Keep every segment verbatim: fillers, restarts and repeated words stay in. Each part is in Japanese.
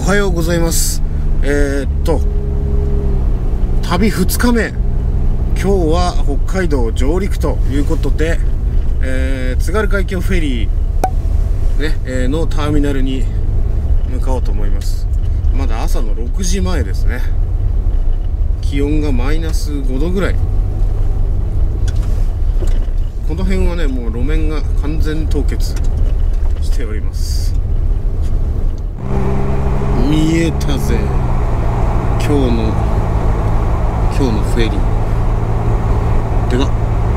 はようございます。えー、っと旅ふつかめ、今日は北海道上陸ということで、えー、津軽海峡フェリー、ねえー、のターミナルに向かおうと思います。まだ朝のろくじまえですね。気温がマイナスごどぐらい。この辺はね、もう路面が完全凍結しております。見えたぜ、今日の今日のフェリーでが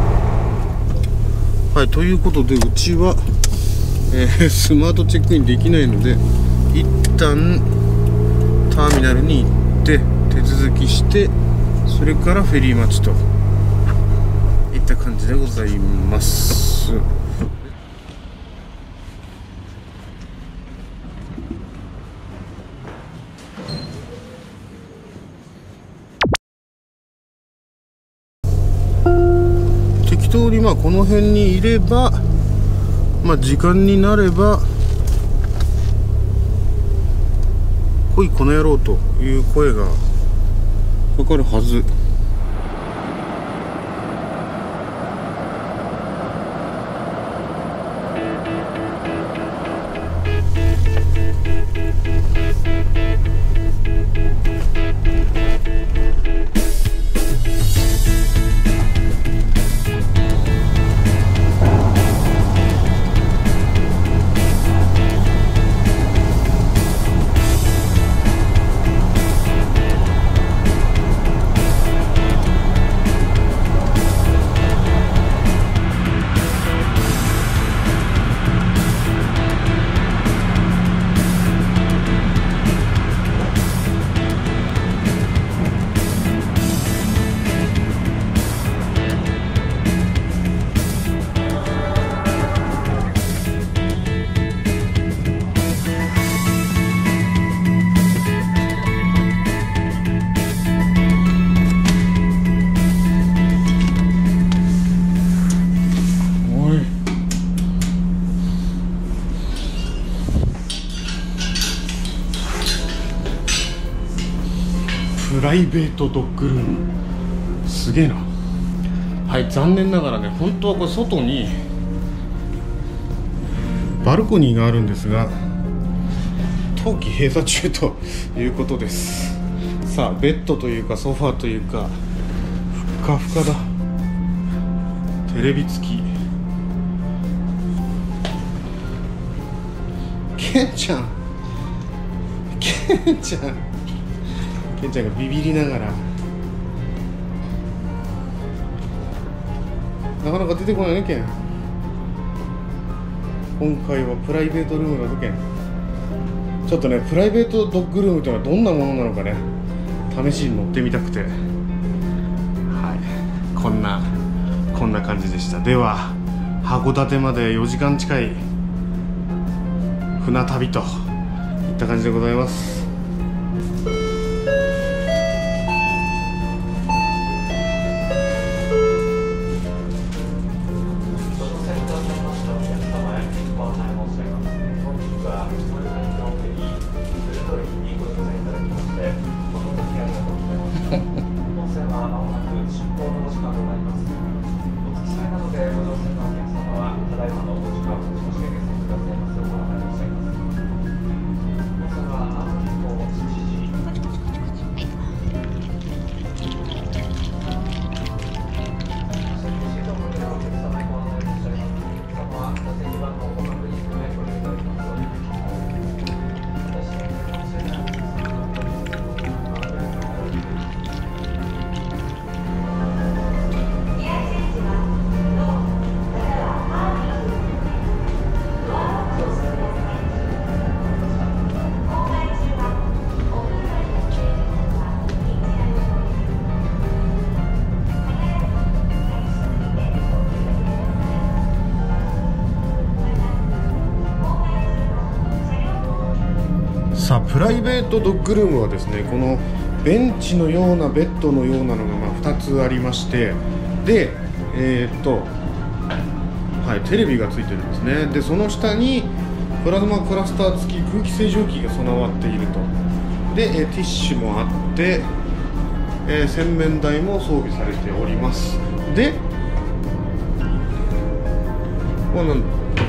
はい。ということで、うちは、えー、スマートチェックインできないので、一旦ターミナルに行って手続きして、それからフェリー待ちといった感じでございます。適当にまあこの辺にいれば、まあ時間になれば「来いこの野郎」という声がかかるはず。プライベートドッグルーム、すげえな。はい、残念ながらね、本当はこれ外にバルコニーがあるんですが、冬季閉鎖中ということです。さあ、ベッドというかソファーというかふかふかだ。テレビ付き。ケンちゃんケンちゃんケンちゃんがビビりながら、なかなか出てこないね、ケン。今回はプライベートルームだぞ、ケン。ちょっとね、プライベートドッグルームというのはどんなものなのかね、試しに乗ってみたくて、はい、こんなこんな感じでした。では函館までよじかん近い船旅といった感じでございます。さあ、プライベートドッグルームはですね、このベンチのようなベッドのようなのがまあふたつありまして、で、えー、っとはい、テレビがついてるんですね。でその下にププラズマクラスター付き空気清浄機が備わっていると。で、えー、ティッシュもあって、えー、洗面台も装備されております。でこれなんだ、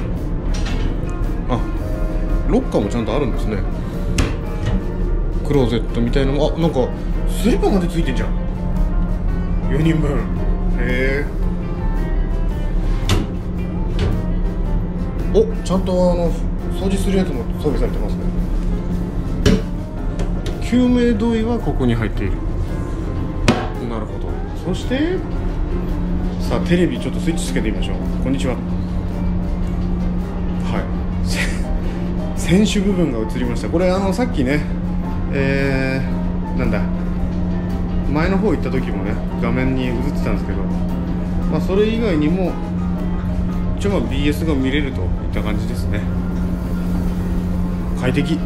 あ、ロッカーもちゃんとあるんですね。クローゼットみたいなのも、あ、なんかスリッパまでついてんじゃん。よにんぶん。へえ。お、ちゃんとあの掃除するやつも装備されてますね。救命胴衣はここに入っている。なるほど。そしてさあテレビちょっとスイッチつけてみましょう。こんにちは。はい。選手部分が映りました。これあのさっきね、えー、なんだ前の方行った時もね画面に映ってたんですけど、まあそれ以外にも一応まあ ビーエス が見れるといった感じですね。快適。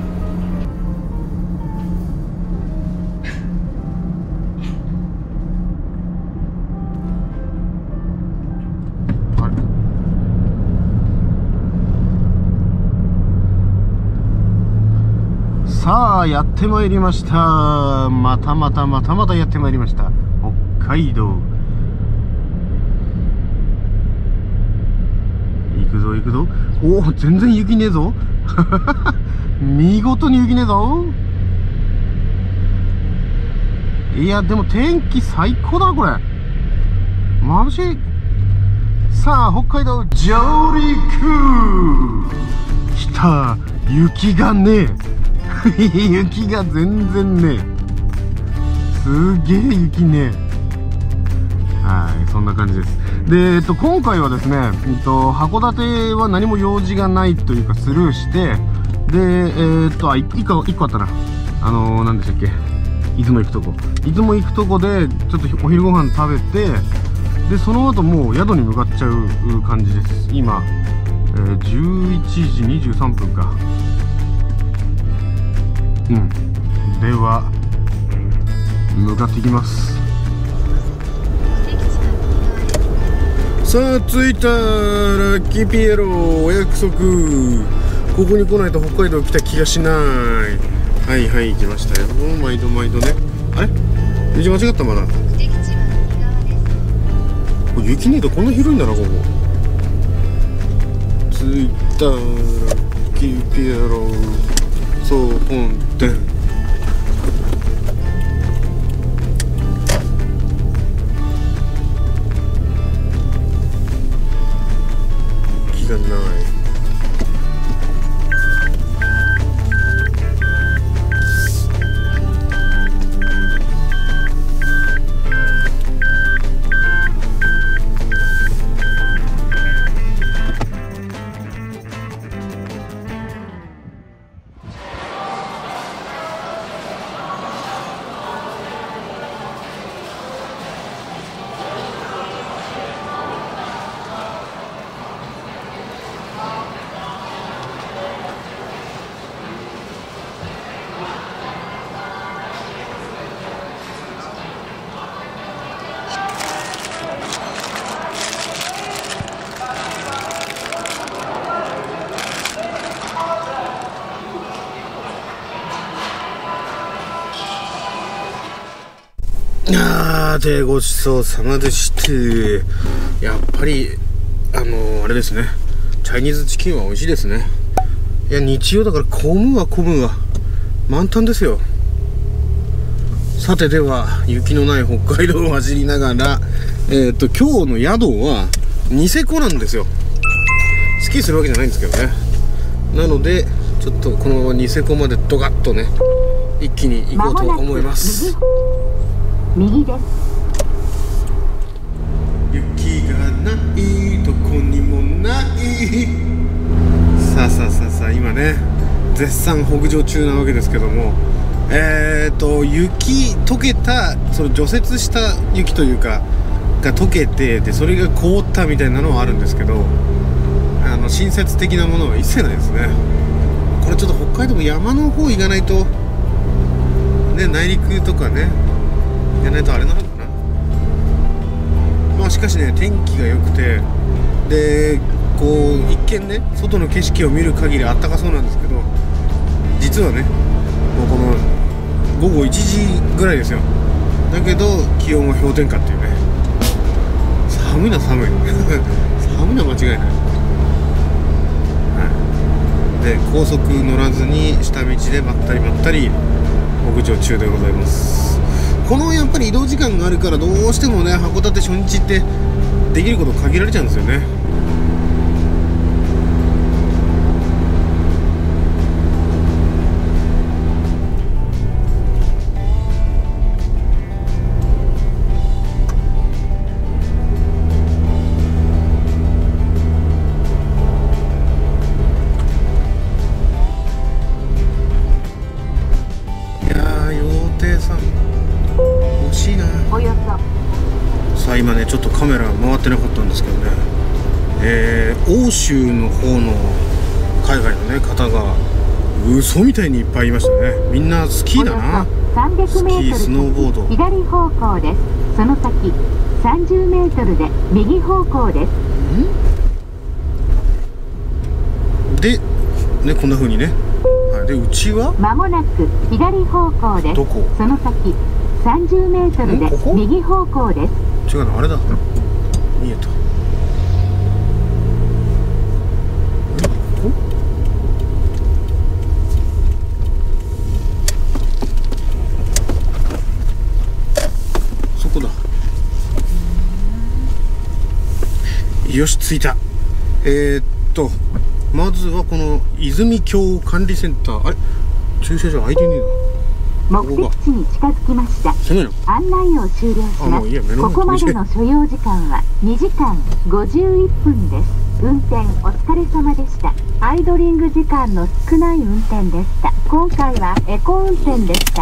さあやってまいりました。またまたまたまたやってまいりました。北海道。行くぞ行くぞ。おお、全然雪ねえぞ。見事に雪ねえぞ。いやでも天気最高だなこれ。眩しい。さあ北海道上陸。来た。雪がねえ。雪が全然ねすげえ雪ね。はい、そんな感じです。で、えっと、今回はですね、えっと、函館は何も用事がないというかスルーして、で、えー、っと、あ、いっこ、いっこあったな。あのー、何でしたっけ、出雲行くとこ。出雲行くとこで、ちょっとお昼ご飯食べて、で、その後もう宿に向かっちゃう感じです。今、えー、じゅういちじにじゅうさんぷんか。うん、では向かっていきます。さあ着いた。ラッキーピエロお約束。ここに来ないと北海道来た気がしない。はいはい、来ましたよ。毎度毎度ね。あれ道間違った。まだ雪ねえとこんな広いんだなここ。着いた。ラッキーピエロそう本店。気がない。あーでごちそうさまでして。やっぱりあのー、あれですね、チャイニーズチキンは美味しいですね。いや日曜だから混むわ混むわ満タンですよ。さてでは雪のない北海道を走りながら、えっと今日の宿はニセコなんですよ。スキーするわけじゃないんですけどね。なのでちょっとこのままニセコまでドカッとね一気に行こうと思います。 右です。 雪がないどこにもない。さあさあさあさあ今ね絶賛北上中なわけですけども、えーと雪溶けた、その除雪した雪というかが溶けて、でそれが凍ったみたいなのはあるんですけど、あの新雪的なものは一切ないですね。これちょっと北海道も山の方行かないとね、内陸とかねやらないとあれなのかな。まあしかしね天気が良くて、でこう一見ね外の景色を見る限りあったかそうなんですけど、実はねもうこのごごいちじぐらいですよ。だけど気温は氷点下っていうね、寒いな寒い寒いな間違いない、はい、で高速乗らずに下道でまったりまったり北上中でございます。このやっぱり移動時間があるからどうしてもね函館初日ってできること限られちゃうんですよね。さあ今ねちょっとカメラ回ってなかったんですけどね、えー、欧州の方の海外の、ね、方が嘘みたいにいっぱいいましたね。みんなスキーだな。スキースノーボード。 左方向です。その先さんじゅうメートルで右方向です。 んでねこんな風にね、はい、でうちはまもなく左方向です。 どこ？ その先さんじゅうメートルで右方向です。 違うのあれだ、見えた。そこだ。よし着いた。えー、っとまずはこの泉峡管理センター、あれ駐車場空いてねえな。 目的地に近づきました。案内を終了します。ここまでの所要時間はにじかんごじゅういっぷんです。運転お疲れ様でした。アイドリング時間の少ない運転でした。今回はエコ運転でした。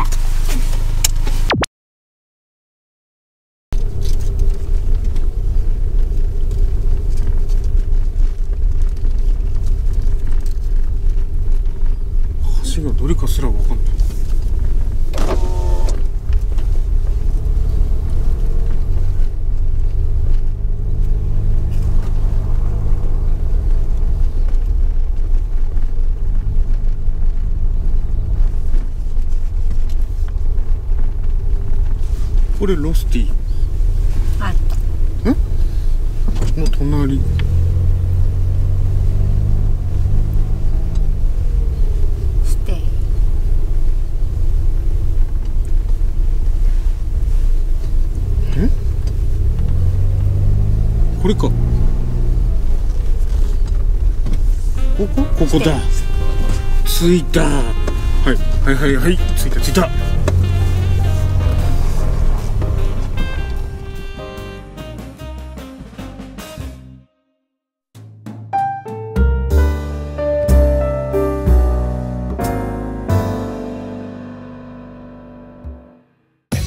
橋がどれかすら分かんない。これロスティ。 はい。 ん？の隣。 ステイ。 ん？これか。ここ？ここだ。着いた。はいはいはいはい。着いた着いた。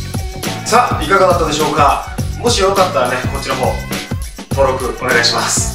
さあいかがだったでしょうか。もしよかったらねこっちの方登録お願いします。